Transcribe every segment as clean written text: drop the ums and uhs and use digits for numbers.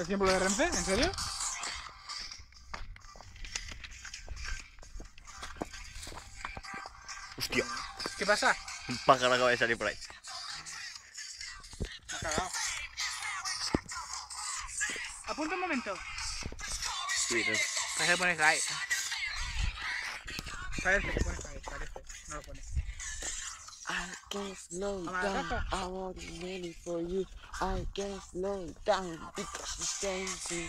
¿El símbolo de Renfe? ¿En serio? Hostia, ¿Qué pasa? un pájaro acaba de salir por ahí. Me ha cagado. Apunta un momento. Sí, no. Parece que pones guy. Parece que pones guy, parece. No lo pones. I can't slow Vamos a la down. caja. I'm ordinary for you. I can't slow down because it's dancing.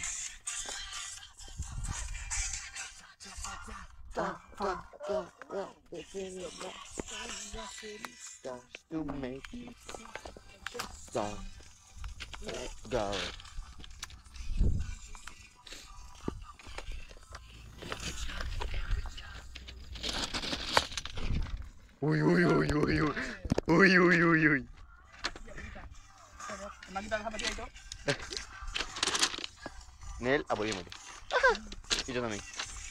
Starts to make it stop. Let go. Uy, uy, uy, uy, uy. Uy, uy, uy, uy. Me ha quitado la zapatilla y todo. Nel, apodímate. Y yo también.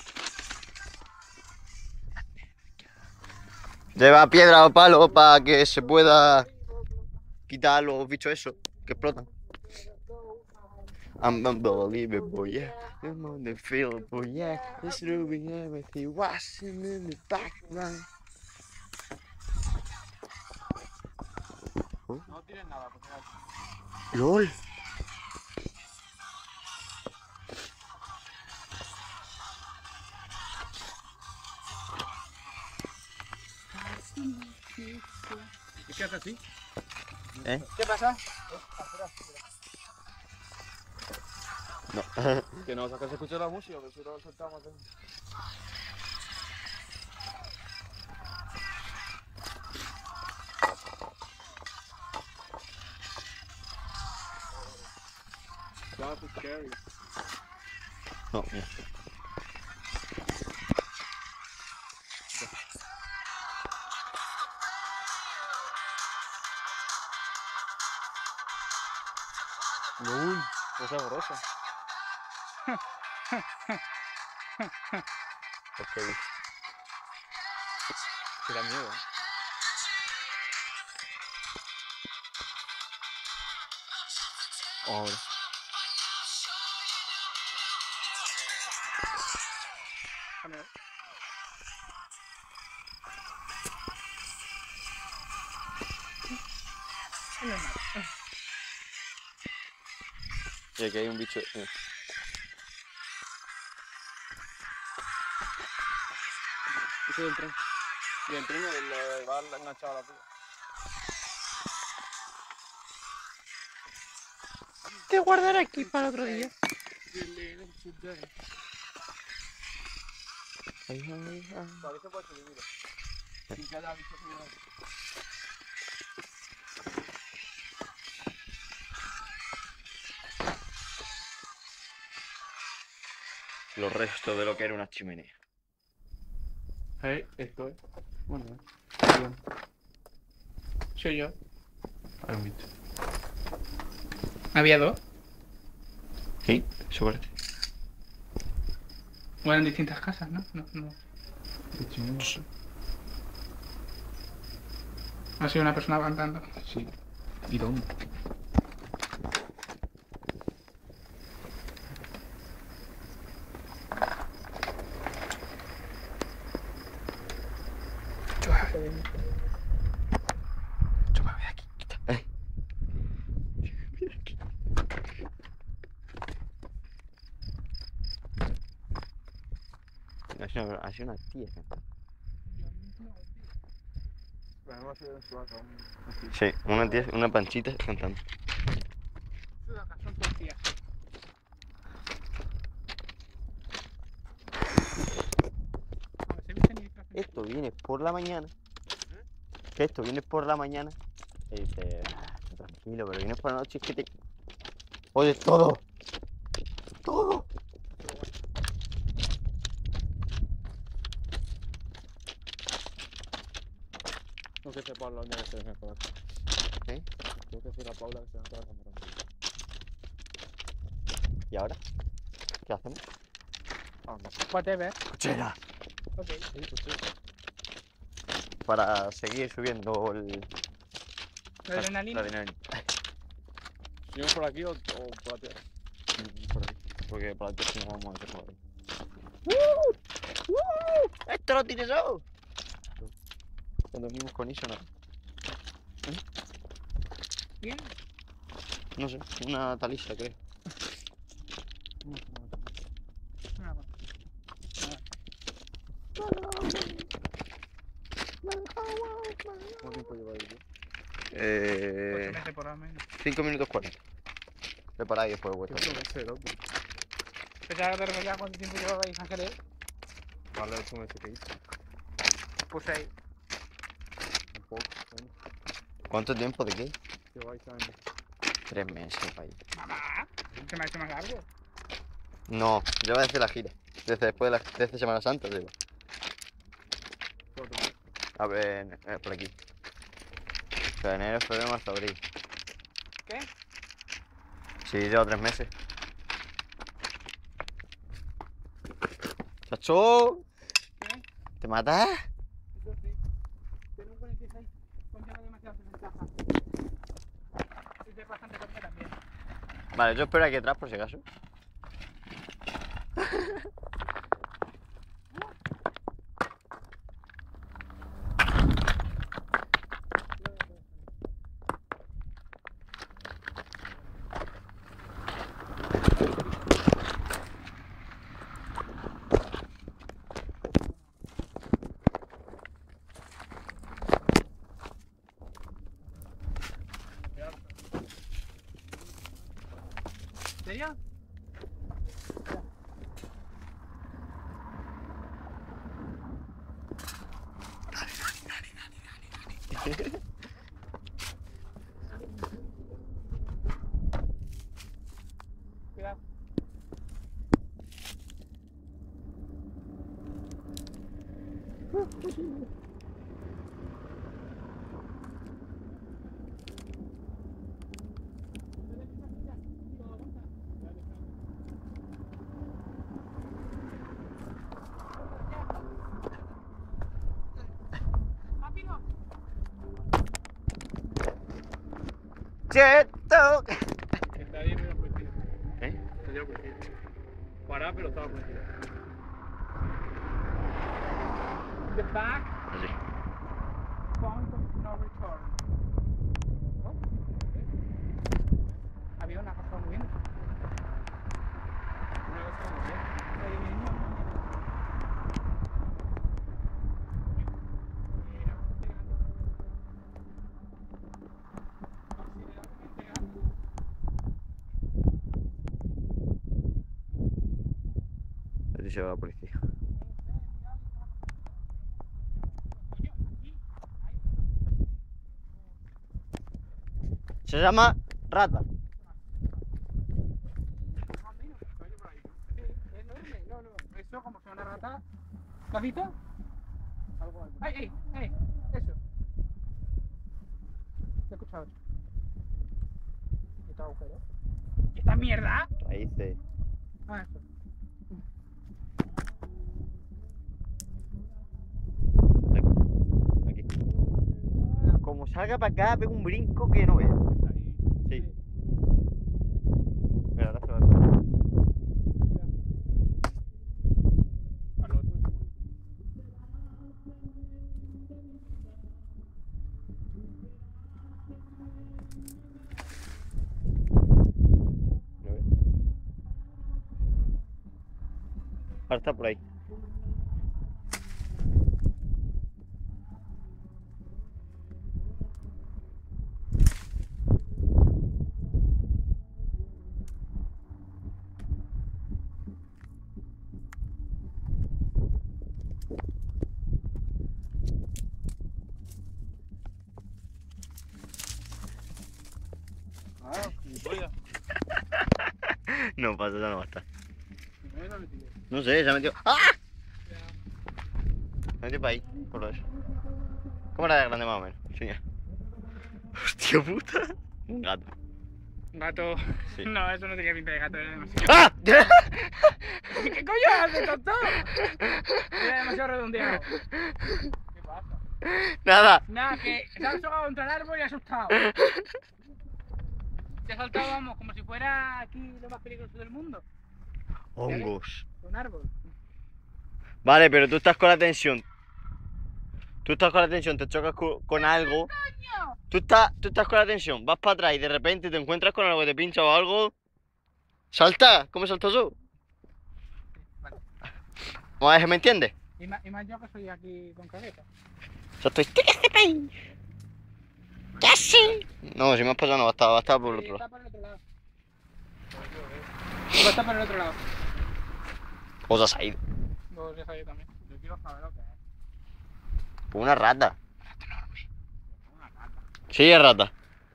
Lleva piedra o palo para que se pueda quitar los bichos esos que explotan. I'm unbelievable, yeah. I'm on the field, but yeah. It's doing everything, watching in the background. No tires nada, porque LOL. ¿Y qué haces así? ¿Eh? ¿Qué pasa? No. Que no, que se escucha la música, que si lo soltamos. That was scary. No, mira. LOL, cosa horrorosa. Ok. Que da miedo, Ahora. Déjame ver. No es nada. Y aquí hay un bicho. Mira. Eso del tren. Y el tren le va enganchado a la pila. Te guardaré aquí para otro día. Todavía se puede subir, mira. Sin que haya visto subir. Los restos de lo que era una chimenea. Esto es. Bueno, Soy yo. hay un bicho. ¿Había dos? Sí, eso parece. Bueno, en distintas casas, ¿no? No. Ha sido una persona cantando. Sí. ¿Y dónde? Yo me voy de aquí. Mira aquí. Ha sido una tía. Sí, una tía, una panchita cantando. Son tus tías. Esto viene por la mañana. Que esto viene por la mañana. Y dice, tranquilo, pero vienes por la noche y es que te. Oyes todo. Todo. No sé si Paula dónde se deja por acá. ¿Eh? Creo que si la Paula se deja por acá. ¿Y ahora? ¿Qué hacemos? Whatever. ¡Cochera! Ok. Sí, pues sí. Para seguir subiendo el. La adrenalina. La adrenalina. ¿Seguimos por aquí o por la tierra? Porque para el próximo vamos a hacer por ahí. ¡Esto lo tienes yo! Cuando dormimos con eso, ¿no? ¿Quién? No sé, una talisa, creo. Ah, bueno. ¿Cuánto tiempo lleva ahí, tío? 8 meses por lo menos. 5 minutos 40. Preparad y después ¿Qué vuelta. es meses, loco? Pensaba que te refería cuánto tiempo llevabais, Ángeles. Vale, 8 meses que hice. Pues 6. Un poco, bueno. ¿Cuánto tiempo de qué? Lleváis años. 3 meses, país. Mamá, se me ha hecho más largo. No, lleva desde la gira. Desde después de desde Semana Santa, lleva. 4 meses. A ver, por aquí. O sea, enero, febrero, marzo, abril. ¿Qué? Sí, lleva 3 meses. ¡Chacho! ¿Qué? ¿Te matas? Yo sí. Tengo un 46. Conlleva demasiadas desventajas. Y es bastante corta también. Vale, yo espero aquí atrás por si acaso. ¿En serio? Cuidado. ¡Rápido! ¡Cheto! Está bien, pero coincido. ¿Eh? Está bien, coincido. Pará, pero estaba coincido. The back Así. point of no return. ¿Oh? Había una cosa muy bien. Una cosa muy bien. Muy bien, muy bien. Así se va la policía. Se llama rata. No, no, eso como sea una rata. ¿Lo has visto? Algo. ¡Ey, ey, ey! Eso. Te he escuchado. ¿Y este agujero? ¿Y esta mierda? Raíces. Ah, eso. Aquí. Como salga para acá, pega un brinco que no veo. Sí. Mira, ahora se va a ver. Al otro se mueve. ¿Lo ves? Ahora está por ahí. Ah, mi polla. No pasa, ya no va a estar. ¿Me lo metí? No sé, se ha metido. ¡Ah! Ya. Se ha metido para ahí, por lo eso. ¿Cómo era de grande más o menos? Señor. Hostia puta. Un gato. Gato. Sí. No, eso no tenía pinta de gato, era demasiado. ¡Ah! ¿Qué coño haces, tonto? Era demasiado redondeado. ¿Qué pasa? Nada. Nada, que se ha asomado contra el árbol y ha asustado. Se ha saltado, vamos, como si fuera aquí lo más peligroso del mundo. Hongos. Un árbol. Vale, pero tú estás con la tensión. Tú estás con la tensión, te chocas con algo. ¡Coño! Tú estás con la tensión, vas para atrás y de repente te encuentras con algo que te pincha o algo. ¡Salta! ¿Cómo saltas tú? Vale. Vamos a ver si me entiendes. Y más yo que soy aquí con cabeza. O sea, estoy. ¡Casi! No, si me has pasado no, va a estar por el otro lado. Está por el otro lado. Va a estar por el otro lado. O sea, se ha ido. Pues ya sabía también. Yo quiero saber lo que es. Pues una rata. Una rata. Sí, es rata.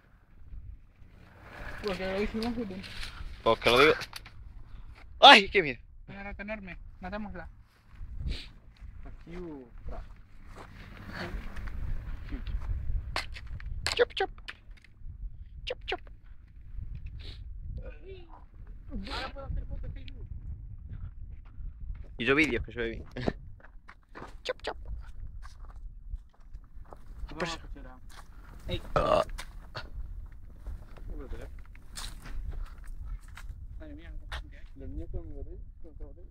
Porque lo hice un fútbol. Pues que lo digo. ¡Ay, qué miedo! Una rata enorme. Matémosla. Chop, chop. Chop, chop. Ahora puedo hacer fotos de Facebook. Y yo vídeos que se ve bien. Chop, chop. Pues- Ey. Ah, Madre mía, ¿qué hay? Los niños con mi botella, con tu botella.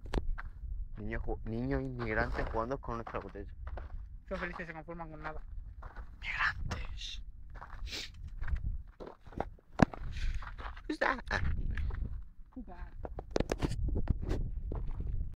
niños inmigrantes jugando con nuestra botella. Son felices, se conforman con nada. Migrantes. Who's that? Puta.